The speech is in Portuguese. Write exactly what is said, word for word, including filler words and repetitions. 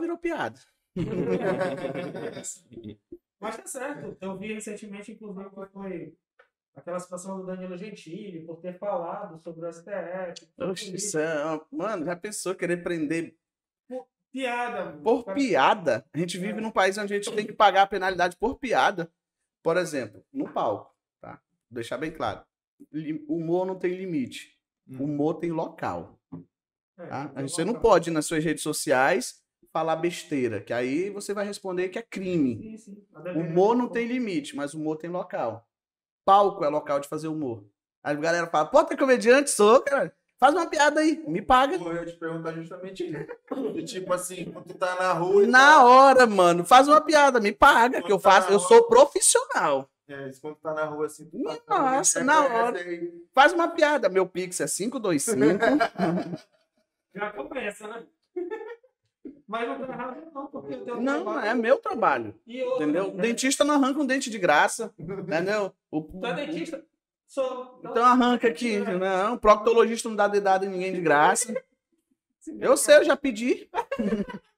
virou piada. Mas tá certo. Eu vi recentemente, inclusive, que foi aquela situação do Danilo Gentili, por ter falado sobre o S T F. Oxe, isso é... Mano, já pensou querer prender Por piada. Mano. por Cara, piada? A gente vive num país onde a gente tem que pagar a penalidade por piada. Por exemplo, no palco, tá? Vou deixar bem claro. Li- Humor não tem limite. Humor tem local. é, Tá? eu Você não vou- pode ir nas suas redes sociais falar besteira, que aí você vai responder que é crime. Sim, sim. A deveria- Humor não tem limite, mas humor tem local. Palco é local de fazer humor. Aí a galera fala, pô, tu é comediante? Sou, cara. Faz uma piada aí, me paga. Pô, eu ia te perguntar justamente isso. Tipo assim, quando tu tá na rua e Na tal, hora, mano, faz uma piada, me paga, que eu faço, eu sou profissional. é, isso, quando tu tá na rua assim, tu Nossa, tá falando, na é, hora. essa aí. Faz uma piada, meu Pix é cinco dois cinco. Já começa, né? Mas não tá errado, não, porque o teu Não, trabalho- é meu trabalho. E outra, Entendeu? O né? dentista não arranca um dente de graça. Entendeu? O, Tu é dentista? Sou. Então arranca aqui. Não, o proctologista não dá dedada em ninguém de graça. Eu sei, eu já pedi.